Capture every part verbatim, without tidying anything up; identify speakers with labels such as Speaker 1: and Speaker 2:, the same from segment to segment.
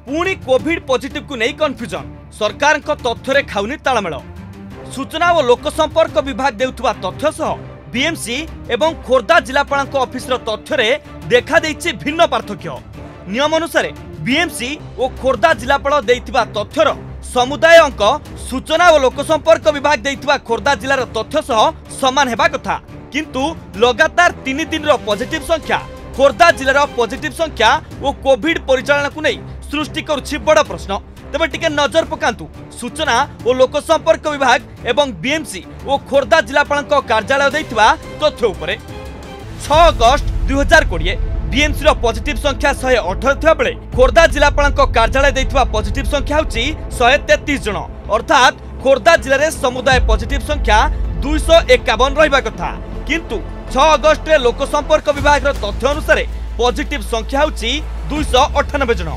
Speaker 1: पुणी Covid positive को नहीं कन्फ्यूजन सरकार तथ्य खाऊनी तालमेल सूचना और लोकसंपर्क विभाग देउथुबा तथ्य सह बीएमसी एवं खोर्धा जिलापाल ऑफिस तथ्य देखा देइछि भिन्न पार्थक्य। नियम अनुसार बीएमसी और खोर्धा जिलापाल देइथिबा तथ्यर समुदाय अंक सूचना और लोकसंपर्क विभाग देइथिबा खोर्धा जिलार तथ्य सह समान हेबा कथा, किंतु लगातार तीन दिन पॉजिटिव संख्या खोर्धा जिलार पॉजिटिव संख्या और कोविड परिचालन को नहीं सृष्टि करुछि बड़ प्रश्न। तेबे टिके नजर पकांतु सूचना और लोकसंपर्क विभाग एवं बीएमसी और खोर्धा जिलापाल कार्यालय देइथिबा तथ्य उपरे। छह अगस्त दुई हजार कोड़े बीएमसी पॉजिटिव संख्या एक सौ अठारह थिबा बेले खोर्धा जिलापाल कार्यालय देइथिबा पॉजिटिव संख्या होछि एक सौ तैंतीस जन, अर्थात खोर्धा जिले में समुदाय पॉजिटिव संख्या दुई सौ एकावन रहिबा कथा, किंतु छह अगस्त रे लोकसंपर्क विभाग तथ्य अनुसार पॉजिटिव संख्या होछि दुई सौ अठानबे जन।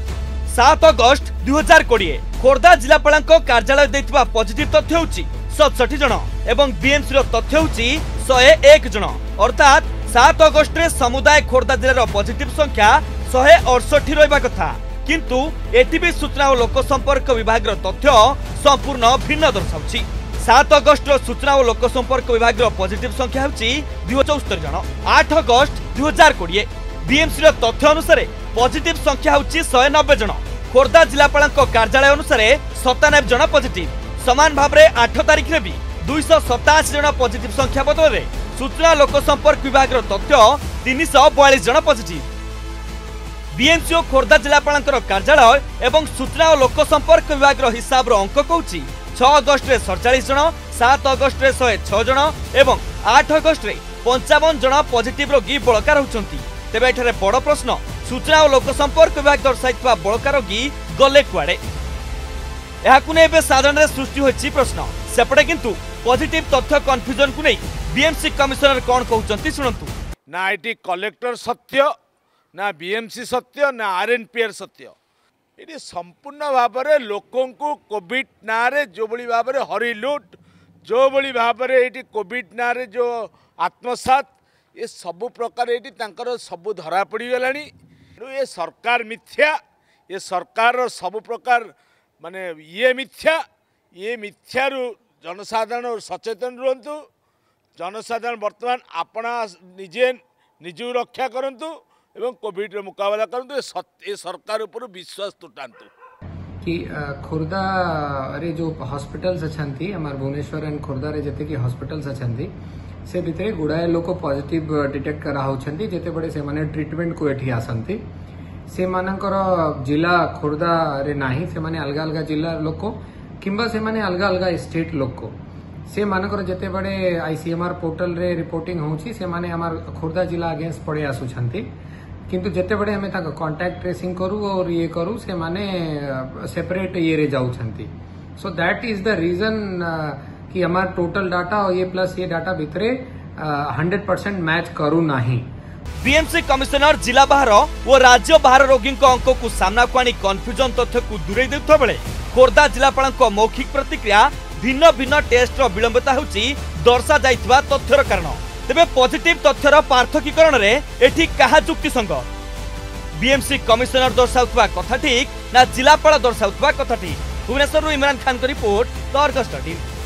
Speaker 1: सात अगस्त दुई हजार कोड़े खोर्धा जिलापाल कार्यालय देइथिबा पॉजिटिव तथ्य होछि सतसठ जन एवं बीएमसी तथ्य होछि एक सौ एक जन, अर्थात सात अगस्त रे समुदाय खोर्धा जिलार पॉजिटिव संख्या एक सौ अड़सठ रहिबा कथा, किंतु एटी भी सूचना और लोकसंपर्क विभाग तथ्य संपूर्ण भिन्न दर्शाउछि। सात अगस्त सूचना और लोकसंपर्क विभाग पॉजिटिव संख्या होछि दुई सौ चौहत्तर जन। आठ अगस्त दुई हजार कोड़े बीएमसी तथ्य अनुसार पॉजिटिव संख्या होछि एक सौ नब्बे जन। खोर्धा जिलापाल कार्यालय अनुसार सत्तानबे जन पॉजिटिव। समान भाव में आठ तारिख में भी दुई सौ सताशी जन पॉजिटिव संख्या बदल में सूचना लोकसंपर्क विभाग तथ्य तीन सौ बयालीस जन पॉजिटिव। बीएमसी और खोर्धा जिलापाल कार्यालय एवं सूचना और लोकसंपर्क विभाग हिसाब अंक कहूँ छह अगस्त रे सड़चाश जन, सात अगस्त रे शहे छह जन एवं आठ अगस्त रे पंचावन जन पॉजिटिव रोगी बड़का रहउछंती। तेबे एठारे बड़ प्रश्न सूचना और लोकसंपर्क विभाग दर्शाइथिबा बड़का रोगी गले कुआडे, एहाकु नै बे साधारण सृष्टि होछि प्रश्न। सेपटे किंतु पॉजिटिव तथ्य कन्फ्यूजन को नहीं बीएमसी कमिशनर कौन कहउछंती सुनंतु।
Speaker 2: ना आईटी कलेक्टर सत्य, ना बीएमसी सत्य, ना आरएनपीआर सत्य। ये संपूर्ण भाव में लोकों को कोविड ना रे जो बड़ी भाव में हरिलुट, जो बड़ी भाव में ये कोविड ना रे जो आत्मसात, ये सबु प्रकार ये सबू धरा पड़गला। ये सरकार मिथ्या, ये सरकार सबु प्रकार माने ये मिथ्या, ये मिथ्यारू जनसाधारण सचेतन रुहतु। जनसाधारण वर्तमान आपना निजे निजू रक्षा करंतु एवं कोविड रे मुकाबला करंतु। ये सरकार ऊपर विश्वास तुटांतु
Speaker 3: कि खोर्धा रे जो हॉस्पिटल्स अछंती हमार भुवनेश्वर एंड खोर्धा रे जते कि हॉस्पिटल्स अछंती से भितरे गुड़ाए लोक पॉजिटिव डिटेक्ट करा होछंती। जेते बड़े से माने ट्रीटमेंट को एठी आसंती से मानकर जिला खोर्धा रे नाही, से माने अलग अलग जिला लोक किंबा से माने अलग अलग स्टेट लोक से मानकर जेते बड़े आईसीएमआर पोर्टल रे रिपोर्टिंग होछि से माने हमार खोर्धा जिला अगेंस्ट पड़े आसुछंती, किंतु जेते बड़े हमें ताका कांटेक्ट ट्रेसिंग करू और ये करू से माने सेपरेट ये रे जाउछंती। So that is the reason कि हमार टोटल डाटा और ये प्लस ये डाटा भितरे हंड्रेड परसेंट मैच करू नाही।
Speaker 1: बीएमसी कमिशनर जिला बाहर और राज्य बाहर रोगी अंक को सामना को आनी कन्फ्यूजन तथ्य को दूरे देउथबा बेले खोर्धा जिलापाल मौखिक प्रतिक्रिया भिन्न भिन्न टेस्ट विलंबता होची दर्शा जाइथिबा तथ्यर कारण। तेबे पॉजिटिव तथ्यर पार्थकीकरण रे एठी कहा जुक्ति संगत? बीएमसी कमिशनर दर्शाउथबा कथा ठीक ना जिलापाल दर्शाउथबा कथा ठीक? भुवनेश्वर इमरान खान को report, the Argus dot in.